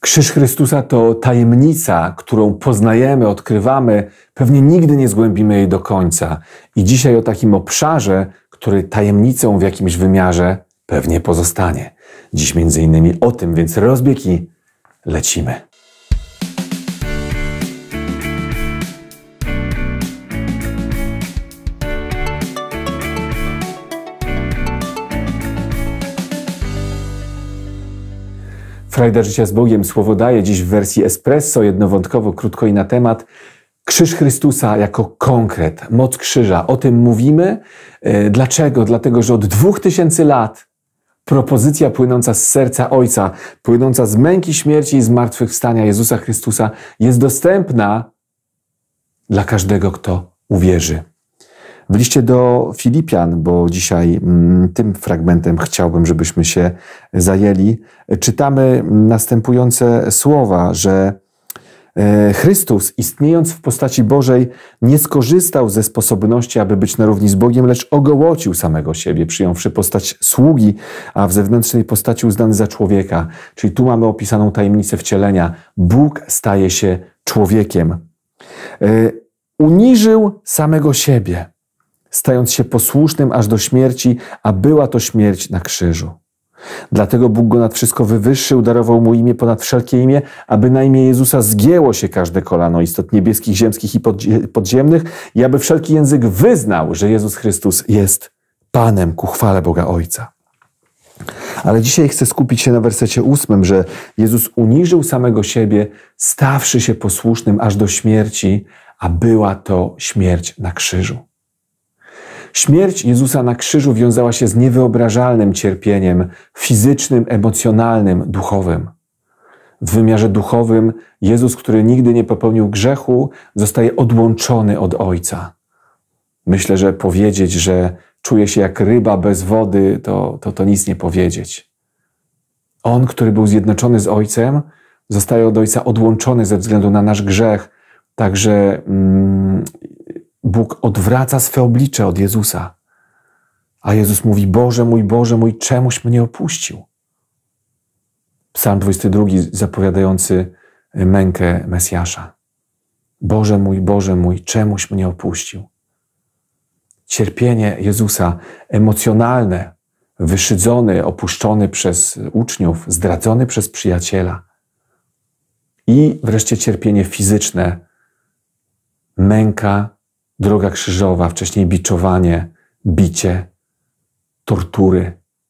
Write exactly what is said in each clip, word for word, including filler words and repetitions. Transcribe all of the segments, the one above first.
Krzyż Chrystusa to tajemnica, którą poznajemy, odkrywamy, pewnie nigdy nie zgłębimy jej do końca. I dzisiaj o takim obszarze, który tajemnicą w jakimś wymiarze pewnie pozostanie. Dziś między innymi o tym, więc rozbieg i lecimy. Frajda życia z Bogiem słowo daje dziś w wersji espresso, jednowątkowo, krótko i na temat. Krzyż Chrystusa jako konkret, moc krzyża. O tym mówimy. Dlaczego? Dlatego, że od dwóch tysięcy lat propozycja płynąca z serca Ojca, płynąca z męki, śmierci i zmartwychwstania Jezusa Chrystusa jest dostępna dla każdego, kto uwierzy. W liście do Filipian, bo dzisiaj mm, tym fragmentem chciałbym, żebyśmy się zajęli, czytamy następujące słowa, że e, Chrystus, istniejąc w postaci Bożej, nie skorzystał ze sposobności, aby być na równi z Bogiem, lecz ogołocił samego siebie, przyjąwszy postać sługi, a w zewnętrznej postaci uznany za człowieka. Czyli tu mamy opisaną tajemnicę wcielenia. Bóg staje się człowiekiem. E, uniżył samego siebie, stając się posłusznym aż do śmierci, a była to śmierć na krzyżu. Dlatego Bóg go nad wszystko wywyższył, darował mu imię ponad wszelkie imię, aby na imię Jezusa zgięło się każde kolano istot niebieskich, ziemskich i podziemnych i aby wszelki język wyznał, że Jezus Chrystus jest Panem ku chwale Boga Ojca. Ale dzisiaj chcę skupić się na wersecie ósmym, że Jezus uniżył samego siebie, stawszy się posłusznym aż do śmierci, a była to śmierć na krzyżu. Śmierć Jezusa na krzyżu wiązała się z niewyobrażalnym cierpieniem fizycznym, emocjonalnym, duchowym. W wymiarze duchowym Jezus, który nigdy nie popełnił grzechu, zostaje odłączony od Ojca. Myślę, że powiedzieć, że czuje się jak ryba bez wody, to, to, to nic nie powiedzieć. On, który był zjednoczony z Ojcem, zostaje od Ojca odłączony ze względu na nasz grzech. Także mm, Bóg odwraca swe oblicze od Jezusa. A Jezus mówi: Boże mój, Boże mój, czemuś mnie opuścił? Psalm dwudziesty drugi zapowiadający mękę Mesjasza. Boże mój, Boże mój, czemuś mnie opuścił? Cierpienie Jezusa emocjonalne, wyszydzony, opuszczony przez uczniów, zdradzony przez przyjaciela. I wreszcie cierpienie fizyczne, męka, droga krzyżowa, wcześniej biczowanie, bicie, tortury.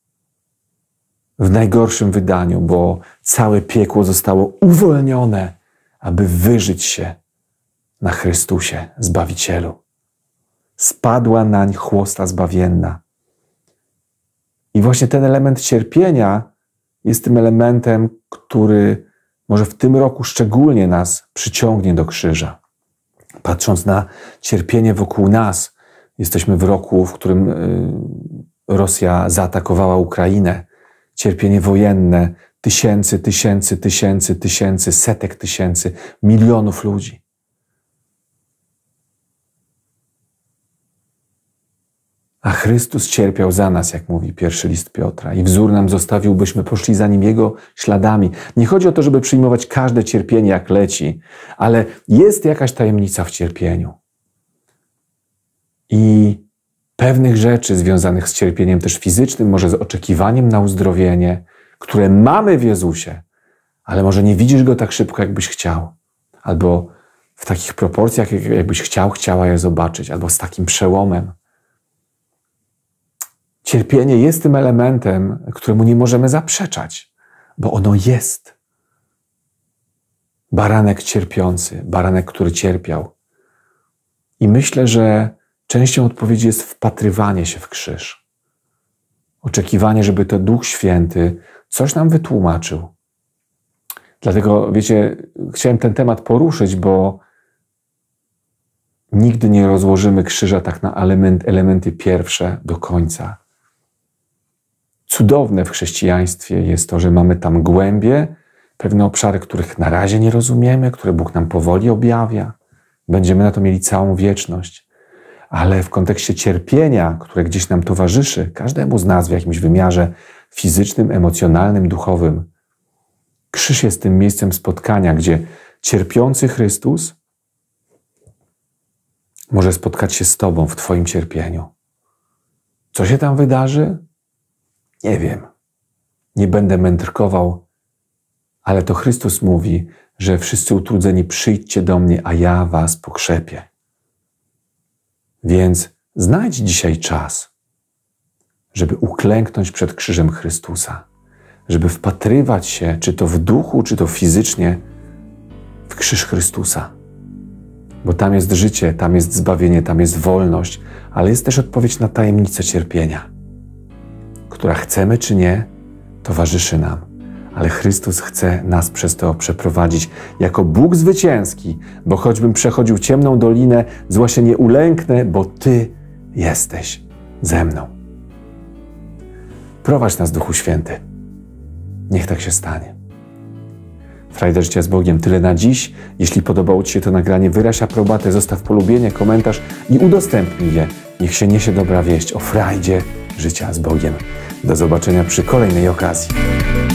W najgorszym wydaniu, bo całe piekło zostało uwolnione, aby wyżyć się na Chrystusie, Zbawicielu. Spadła nań chłosta zbawienna. I właśnie ten element cierpienia jest tym elementem, który może w tym roku szczególnie nas przyciągnie do krzyża. Patrząc na cierpienie wokół nas, jesteśmy w roku, w którym Rosja zaatakowała Ukrainę. Cierpienie wojenne tysięcy, tysięcy, tysięcy, tysięcy, setek tysięcy, milionów ludzi. A Chrystus cierpiał za nas, jak mówi pierwszy list Piotra, i wzór nam zostawił, byśmy poszli za Nim Jego śladami. Nie chodzi o to, żeby przyjmować każde cierpienie jak leci, ale jest jakaś tajemnica w cierpieniu. I pewnych rzeczy związanych z cierpieniem też fizycznym, może z oczekiwaniem na uzdrowienie, które mamy w Jezusie, ale może nie widzisz Go tak szybko, jakbyś chciał, albo w takich proporcjach, jakbyś chciał, chciała je zobaczyć, albo z takim przełomem. Cierpienie jest tym elementem, któremu nie możemy zaprzeczać, bo ono jest. Baranek cierpiący, baranek, który cierpiał. I myślę, że częścią odpowiedzi jest wpatrywanie się w krzyż. Oczekiwanie, żeby to Duch Święty coś nam wytłumaczył. Dlatego, wiecie, chciałem ten temat poruszyć, bo nigdy nie rozłożymy krzyża tak na element, elementy pierwsze do końca. Cudowne w chrześcijaństwie jest to, że mamy tam głębie, pewne obszary, których na razie nie rozumiemy, które Bóg nam powoli objawia. Będziemy na to mieli całą wieczność. Ale w kontekście cierpienia, które gdzieś nam towarzyszy, każdemu z nas w jakimś wymiarze fizycznym, emocjonalnym, duchowym, Krzyż jest tym miejscem spotkania, gdzie cierpiący Chrystus może spotkać się z Tobą w Twoim cierpieniu. Co się tam wydarzy? Nie wiem. Nie będę mędrkował, ale to Chrystus mówi, że wszyscy utrudzeni przyjdźcie do mnie, a ja was pokrzepię. Więc znajdź dzisiaj czas, żeby uklęknąć przed krzyżem Chrystusa, żeby wpatrywać się, czy to w duchu, czy to fizycznie, w krzyż Chrystusa. Bo tam jest życie, tam jest zbawienie, tam jest wolność, ale jest też odpowiedź na tajemnicę cierpienia, która chcemy czy nie, towarzyszy nam. Ale Chrystus chce nas przez to przeprowadzić jako Bóg zwycięski, bo choćbym przechodził ciemną dolinę, zła się nie ulęknę, bo Ty jesteś ze mną. Prowadź nas, Duchu Święty. Niech tak się stanie. Frajda Życia z Bogiem, tyle na dziś. Jeśli podobało Ci się to nagranie, wyraź aprobatę, zostaw polubienie, komentarz i udostępnij je. Niech się niesie dobra wieść o frajdzie życia z Bogiem. Do zobaczenia przy kolejnej okazji.